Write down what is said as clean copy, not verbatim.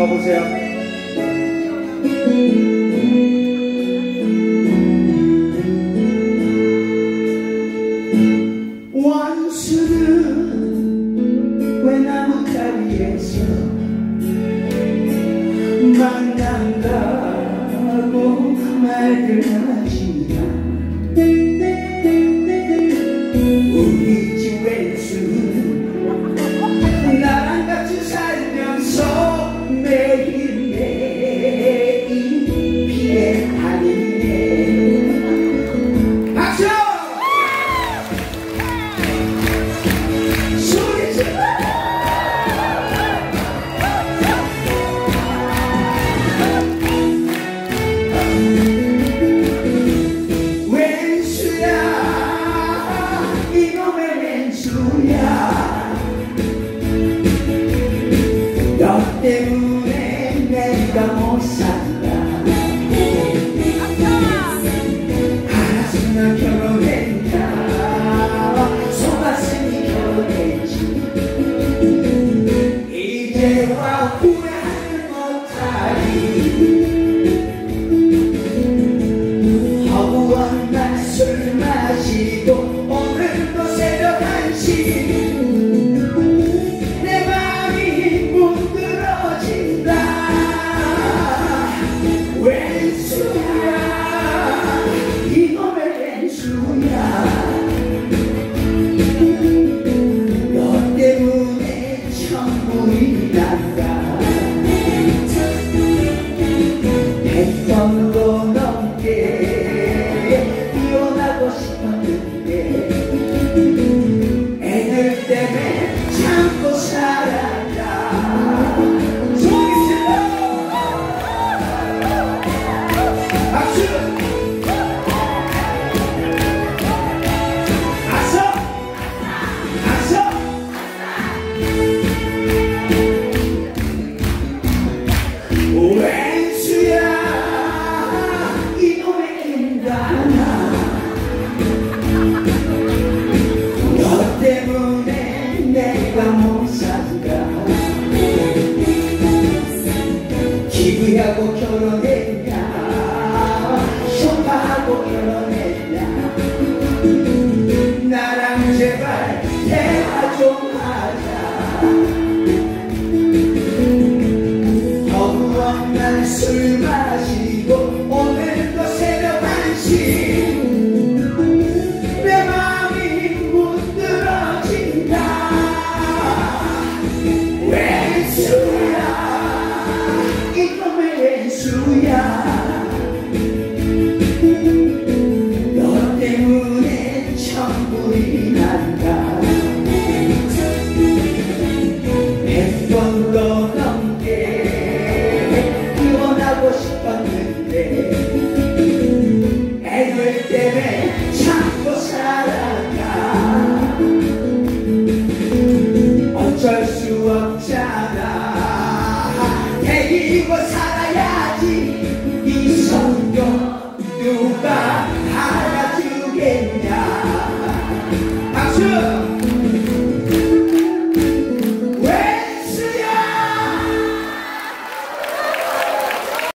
나와보세요. 원수는 왜 나뭇가리에서 만난다고 말들 하지만 우리 집 왼수는 나랑 같이 살면서 매일매일 피해 다니네. 박수! 소리 질러! 왼수야, 이놈의 왼수야, 너 때문에 내가 못 산다. 알았으면 결혼했다. 속았으니 결혼했지. 이제와 후회하는 못하리. 허구한 날 술 마시고 오늘도 새벽 1시 내 맘이 문드러진다. 왼수야, 이놈의 왼수야, 너 때문에 천국이 난다. 100번도 넘게 이혼하고 싶었는데 애들 때문에 참고 살았다. 소리 질러! 박수! 아서! 아서! 왼수야, 이놈의 인간아, 너 때문에 내가 못 산다. 기부하고 결혼해